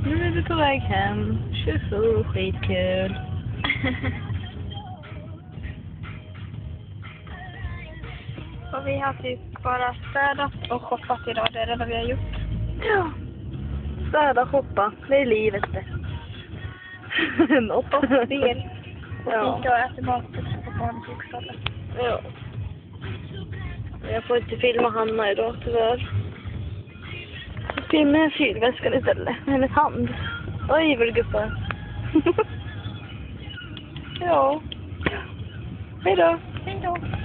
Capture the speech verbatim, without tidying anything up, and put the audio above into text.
Nu är vi på väg hem. Tjofo, skitkul. Och vi har typ bara städat och shoppat idag. Det är det vi har gjort. Ja. Städa, shoppa. Det är livet det. Något. Och spel. Och Ja. fika och äta mat på barnbokstället. Ja. Jag får inte filma Hanna idag tyvärr. Jag filmar en kylväskan istället. Med hennes hand. Oj, vad gubbar. Ja. Hej då. Hej då.